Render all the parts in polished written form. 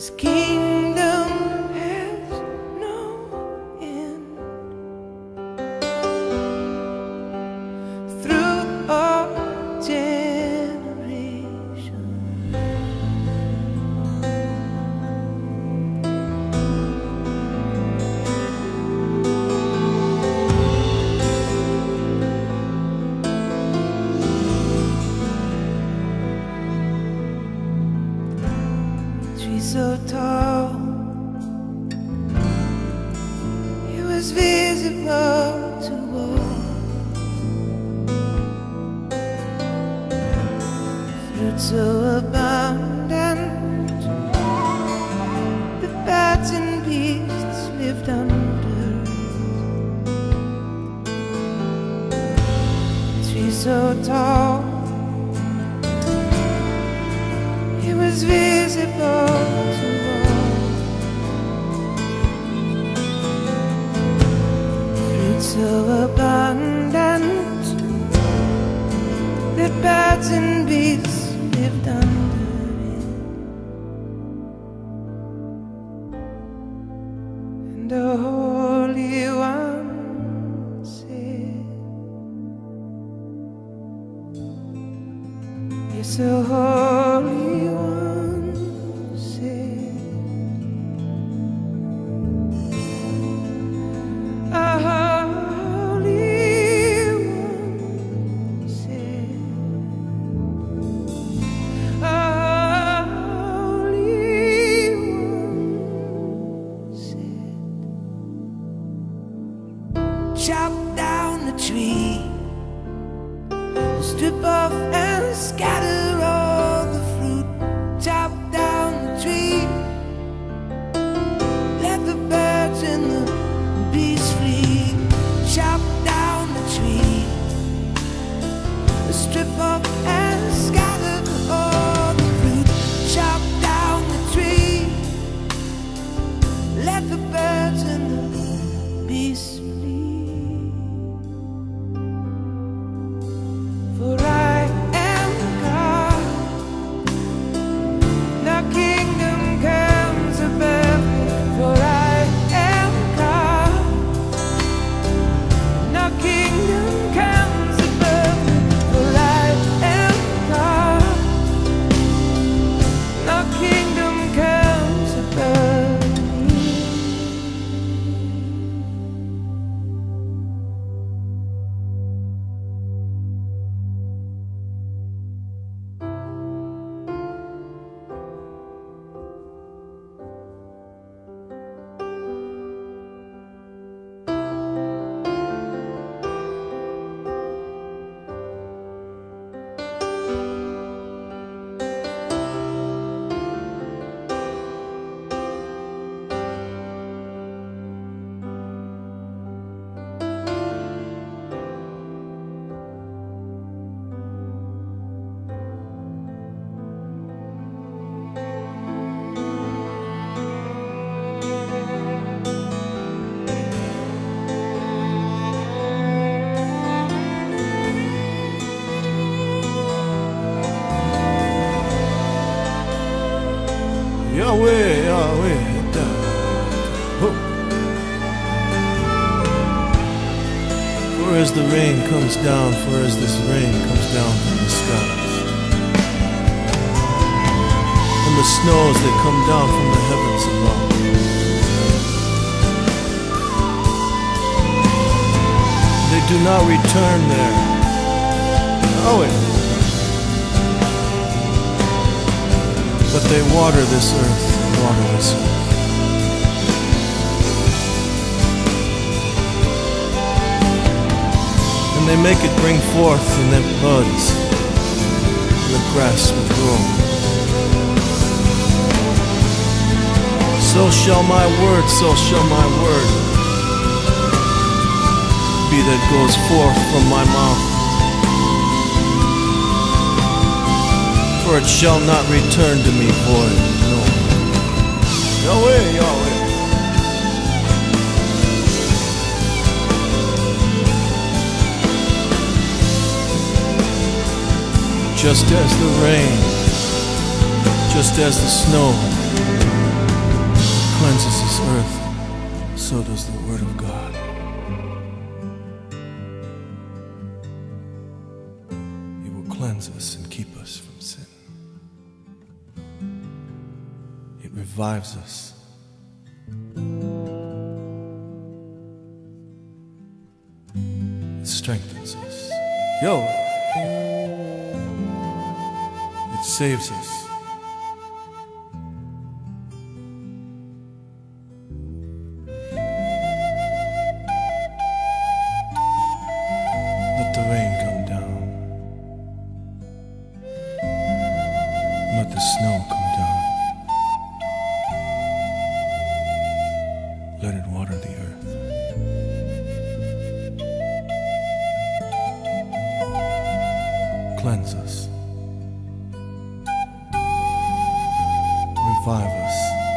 His kingdom has no end. Through all generations, trees so tall, it was visible to all. Fruit so abundant, the birds and beasts lived under it. Trees so tall, it was visible to all. Fruit so abundant that birds and beasts lived under it. And the Holy One said, yes, the Holy One said, a Holy One said, a Holy One said, chop down the tree, strip off and scatter all the fruit. Chop down the tree, let the birds and the bees flee. Chop down the tree, strip off and scatter all the fruit. Chop down the tree, let the birds and the bees flee. For I am God, the kingdom comes above me. For I am God, the kingdom comes above me. For I am God, the kingdom comes above me. Yahweh, Yahweh, da, ho. For as the rain comes down, for as this rain comes down from the skies, and the snows that come down from the heavens above, they do not return there. Yahweh. But they water this earth, water this earth. And they make it bring forth, and then buds, and the grass will grow. So shall my word be that goes forth from my mouth. For it shall not return to me void, no. Yahweh, Yahweh. Just as the rain, just as the snow, cleanses this earth, so does the Word of God. It will cleanse us and keep us from sin. It revives us. It strengthens us. Yo! It saves us. Let the rain come down. Let the snow come down. Let it water the earth. Cleanse us. Revive us.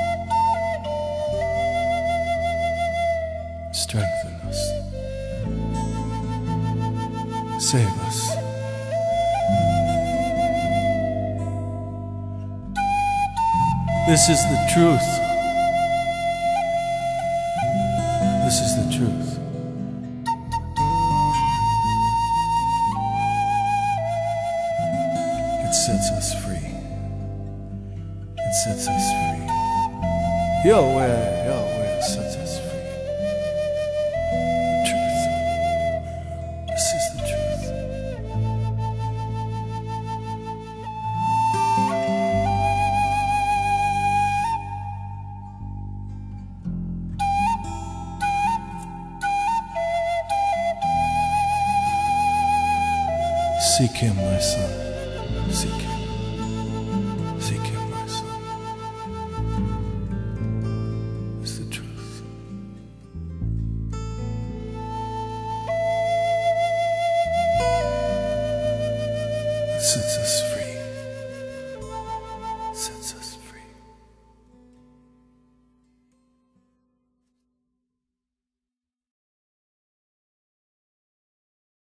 Strengthen us. Save us. This is the truth. This is the truth. It sets us free. It sets us free. Yo, where it sets us free. The truth. This is the truth. Seek him, my son. Seek him. Seek him, my son. It's the truth. It sets us free.